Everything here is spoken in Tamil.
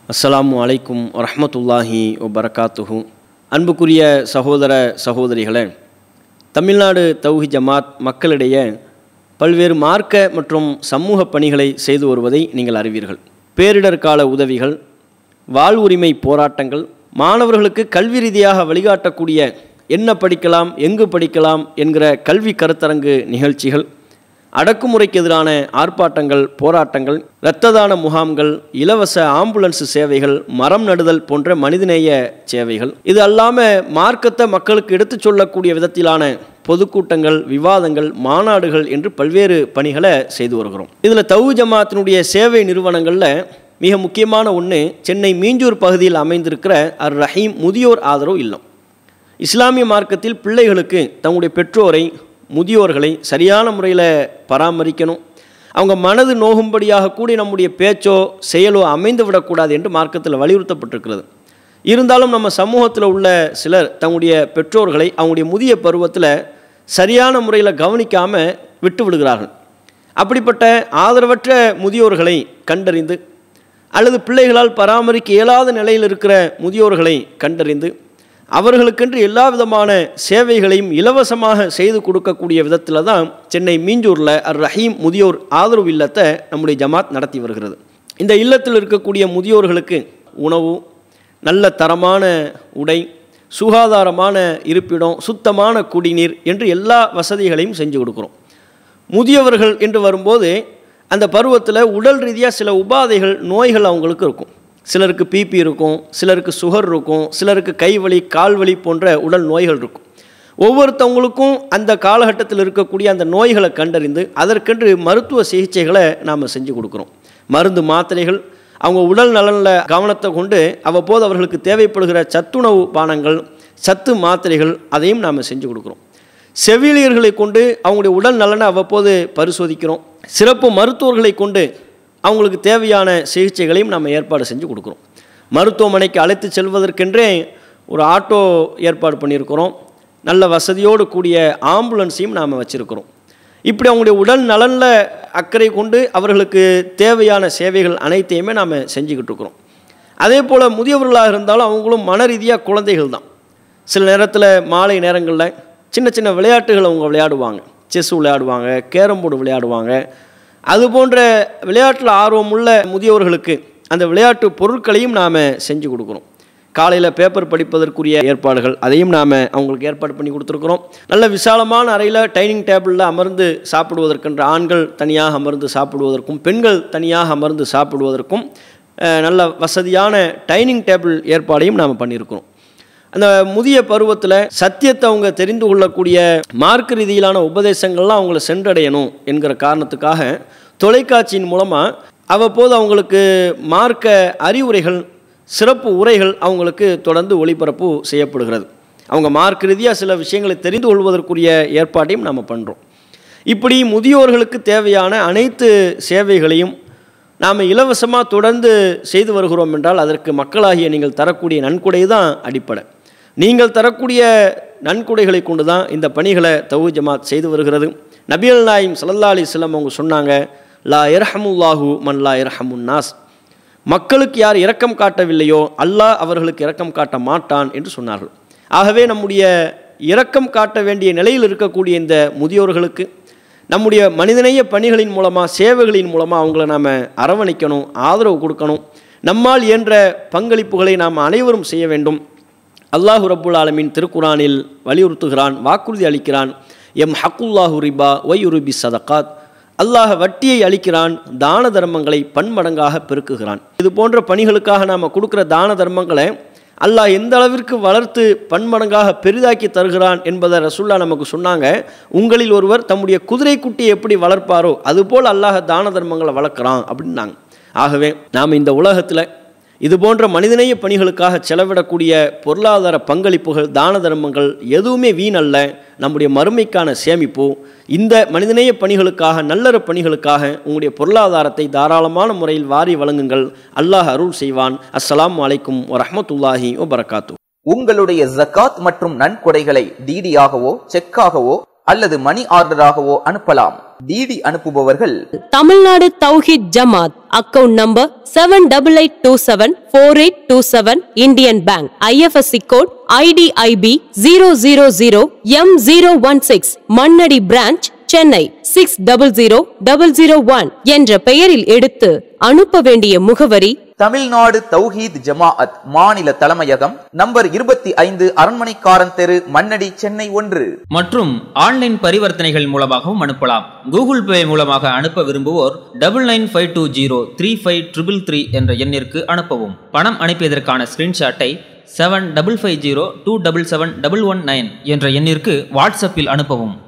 அஸ்ஸலாமு அலைக்கும் வரஹ்மத்துல்லாஹி வபரகாத்துஹு. அன்புக்குரிய சகோதர சகோதரிகளே, தமிழ்நாடு தௌஹீத் ஜமாத் மக்களிடையே பல்வேறு மார்க்க மற்றும் சமூக பணிகளை செய்து வருவதை நீங்கள் அறிவீர்கள். பேரிடர் கால உதவிகள், வாழ்வுரிமை போராட்டங்கள், மாணவர்களுக்கு கல்வி ரீதியாக வழிகாட்டக்கூடிய என்ன படிக்கலாம் எங்கு படிக்கலாம் என்கிற கல்வி கருத்தரங்கு நிகழ்ச்சிகள், அடக்குமுறைக்கு எதிரான ஆர்ப்பாட்டங்கள், போராட்டங்கள், இரத்த தான முகாம்கள், இலவச ஆம்புலன்ஸ் சேவைகள், மரம் நடுதல் போன்ற மனிதநேய சேவைகள், இது அல்லாமல் மார்க்கத்தை மக்களுக்கு எடுத்துச் சொல்லக்கூடிய விதத்திலான பொதுக்கூட்டங்கள், விவாதங்கள், மாநாடுகள் என்று பல்வேறு பணிகளை செய்து வருகிறோம். இதில் தௌஹீத் ஜமாத்தினுடைய சேவை நிறுவனங்களில் மிக முக்கியமான ஒன்று சென்னை மீஞ்சூர் பகுதியில் அமைந்திருக்கிற அர் ரஹீம் முதியோர் ஆதரவு இல்லம். இஸ்லாமிய மார்க்கத்தில் பிள்ளைகளுக்கு தங்களுடைய பெற்றோரை, முதியோர்களை சரியான முறையில் பராமரிக்கணும், அவங்க மனது நோகும்படியாக கூடி நம்முடைய பேச்சோ செயலோ அமைந்து விடக்கூடாது என்று மார்க்கத்தில் வலியுறுத்தப்பட்டிருக்கிறது. இருந்தாலும் நம்ம சமூகத்தில் உள்ள சிலர் தங்களுடைய பெற்றோர்களை அவங்களுடைய முதிய பருவத்தில் சரியான முறையில் கவனிக்காமல் விட்டு விடுகிறார்கள். அப்படிப்பட்ட ஆதரவற்ற முதியோர்களை கண்டறிந்து அல்லது பிள்ளைகளால் பராமரிக்க இயலாத நிலையில் இருக்கிற முதியோர்களை கண்டறிந்து அவர்களுக்கென்று எல்லா விதமான சேவைகளையும் இலவசமாக செய்து கொடுக்கக்கூடிய விதத்தில் தான் சென்னை மீஞ்சூரில் அர் ரஹீம் முதியோர் ஆதரவு இல்லத்தை நம்முடைய ஜமாத் நடத்தி வருகிறது. இந்த இல்லத்தில் இருக்கக்கூடிய முதியோர்களுக்கு உணவு, நல்ல தரமான உடை, சுகாதாரமான இருப்பிடம், சுத்தமான குடிநீர் என்று எல்லா வசதிகளையும் செஞ்சு கொடுக்குறோம். முதியவர்கள் என்று வரும்போது அந்த பருவத்தில் உடல் ரீதியாக சில உபாதைகள், நோய்கள் அவங்களுக்கு இருக்கும். சிலருக்கு பிபி இருக்கும், சிலருக்கு சுகர் இருக்கும், சிலருக்கு கைவலி, கால்வலி போன்ற உடல் நோய்கள் இருக்கும். ஒவ்வொருத்தவங்களுக்கும் அந்த காலகட்டத்தில் இருக்கக்கூடிய அந்த நோய்களை கண்டறிந்து அதற்கென்று மருத்துவ சிகிச்சைகளை நாம் செஞ்சு கொடுக்குறோம். மருந்து மாத்திரைகள், அவங்க உடல் நலனில் கவனத்தை கொண்டு அவ்வப்போது அவர்களுக்கு தேவைப்படுகிற சத்துணவு பானங்கள், சத்து மாத்திரைகள் அதையும் நாம் செஞ்சு கொடுக்குறோம். செவிலியர்களை கொண்டு அவங்களுடைய உடல் நலனை அவ்வப்போது பரிசோதிக்கிறோம். சிறப்பு மருத்துவர்களை கொண்டு அவங்களுக்கு தேவையான சிகிச்சைகளையும் நம்ம ஏற்பாடு செஞ்சு கொடுக்குறோம். மருத்துவமனைக்கு அழைத்து செல்வதற்கென்றே ஒரு ஆட்டோ ஏற்பாடு பண்ணியிருக்கிறோம். நல்ல வசதியோடு கூடிய ஆம்புலன்ஸையும் நாம் வச்சுருக்கிறோம். இப்படி அவங்களுடைய உடல் நலனில் அக்கறை கொண்டு அவர்களுக்கு தேவையான சேவைகள் அனைத்தையுமே நாம் செஞ்சுக்கிட்டு இருக்கிறோம். அதே போல் முதியவர்களாக இருந்தாலும் அவங்களும் மன ரீதியாக குழந்தைகள் தான். சில நேரத்தில் மாலை நேரங்களில் சின்ன சின்ன விளையாட்டுகள் அவங்க விளையாடுவாங்க. செஸ் விளையாடுவாங்க, கேரம் போர்டு விளையாடுவாங்க. அது போன்ற விளையாட்டில் ஆர்வமுள்ள முதியவர்களுக்கு அந்த விளையாட்டு பொருட்களையும் நாம் செஞ்சு கொடுக்குறோம். காலையில் பேப்பர் படிப்பதற்குரிய ஏற்பாடுகள் அதையும் நாம் அவங்களுக்கு ஏற்பாடு பண்ணி கொடுத்துருக்குறோம். நல்ல விசாலமான அறையில் டைனிங் டேபிளில் அமர்ந்து சாப்பிடுவதற்கென்ற ஆண்கள் தனியாக அமர்ந்து சாப்பிடுவதற்கும், பெண்கள் தனியாக அமர்ந்து சாப்பிடுவதற்கும் நல்ல வசதியான டைனிங் டேபிள் ஏற்பாடையும் நாம் பண்ணியிருக்கிறோம். அந்த முதிய பருவத்தில் சத்தியத்தை அவங்க தெரிந்து கொள்ளக்கூடிய மார்க்க ரீதியிலான உபதேசங்கள்லாம் அவங்கள சென்றடையணும் என்கிற காரணத்துக்காக தொலைக்காட்சியின் மூலமாக அவ்வப்போது அவங்களுக்கு மார்க்க அறிவுரைகள், சிறப்பு உரைகள் அவங்களுக்கு தொடர்ந்து ஒளிபரப்பு செய்யப்படுகிறது. அவங்க மார்க்க ரீதியாக சில விஷயங்களை தெரிந்து கொள்வதற்குரிய ஏற்பாட்டையும் நாம் பண்ணுறோம். இப்படி முதியோர்களுக்கு தேவையான அனைத்து சேவைகளையும் நாம் இலவசமாக தொடர்ந்து செய்து வருகிறோம் என்றால் அதற்கு மக்களாகிய நீங்கள் தரக்கூடிய நன்கொடை தான் அடிப்படை. நீங்கள் தரக்கூடிய நன்கொடைகளை கொண்டு தான் இந்த பணிகளை தௌஹீத் ஜமாத் செய்து வருகிறது. நபிகள் நாயகம் ஸல்லல்லாஹு அலைஹி வஸல்லம் அவங்க சொன்னாங்க, லா யர்ஹமுல்லாஹு மன் லா யர்ஹமுன் நாஸ். மக்களுக்கு யார் இரக்கம் காட்டவில்லையோ அல்லாஹ் அவர்களுக்கு இரக்கம் காட்ட மாட்டான் என்று சொன்னார்கள். ஆகவே நம்முடைய இரக்கம் காட்ட வேண்டிய நிலையில் இருக்கக்கூடிய இந்த முதியோர்களுக்கு நம்முடைய மனிதநேய பணிகளின் மூலமாக, சேவைகளின் மூலமாக அவங்கள நாம் அரவணைக்கணும், ஆதரவு கொடுக்கணும். நம்மால் இயன்ற பங்களிப்புகளை நாம் அனைவரும் செய்ய வேண்டும். அல்லாஹு ரப்புல் ஆலமீன் திருக்குரானில் வலியுறுத்துகிறான், வாக்குறுதி அளிக்கிறான். எம் ஹக்குல்லாஹு ரிபா ஒய்யுருபி சதகாத். அல்லாஹ் வட்டியை அளிக்கிறான், தான தர்மங்களை பன்மடங்காக பெருக்குகிறான். இது போன்ற பணிகளுக்காக நாம் கொடுக்குற தான தர்மங்களை அல்லாஹ் எந்த அளவிற்கு வளர்த்து பன்மடங்காக பெரிதாக்கி தருகிறான் என்பதை ரசூல்லா நமக்கு சொன்னாங்க. உங்களில் ஒருவர் தம்முடைய குதிரை குட்டியை எப்படி வளர்ப்பாரோ அதுபோல் அல்லாஹ் தான தர்மங்களை வளர்க்குறான் அப்படின்னாங்க. ஆகவே நாம் இந்த உலகத்தில் இது போன்ற மனிதநேய பணிகளுக்காக செலவிடக்கூடிய பொருளாதார பங்களிப்புகள், தான தர்மங்கள் எதுவுமே வீணல்ல. நம்முடைய மறுமைக்கான சேமிப்பு. இந்த மனிதநேய பணிகளுக்காக, நல்லற பணிகளுக்காக உங்களுடைய பொருளாதாரத்தை தாராளமான முறையில் வாரி வழங்குங்கள். அல்லாஹ் அருள் செய்வான். அஸ்ஸலாமு அலைக்கும் வரஹ்மத்துல்லாஹி வபரகாத்துஹு. உங்களுடைய ஜகாத் மற்றும் நன்கொடைகளை டிடியாகவோ செக்காகவோ அல்லது மணி ஆர்டராகவோ அனுப்பலாம். டிடி அனுப்புபவர்கள் Tamil Nadu Thowheed Jamath, account number 78274827, Indian bank, IFSC code IDIB 000M016, Mannady branch, Chennai 600001 என்ற பெயரில் எடுத்து அனுப்ப வேண்டிய முகவரி தமிழ்நாடு தௌஹீத் ஜமாஅத் மாநில தலைமையகம், நம்பர் 25, அரண்மனைக்காரன் தெரு, மண்ணடி, சென்னை 1. மற்றும் ஆன்லைன் பரிவர்த்தனைகள் மூலமாகவும் அனுப்பலாம். கூகுள் பே மூலமாக அனுப்ப விரும்புவோர் 99503533 என்ற எண்ணிற்கு அனுப்பவும். பணம் அனுப்பியதற்கான ஸ்கிரீன்ஷாட்டை 7550277119 என்ற எண்ணிற்கு வாட்ஸ்அப்பில் அனுப்பவும்.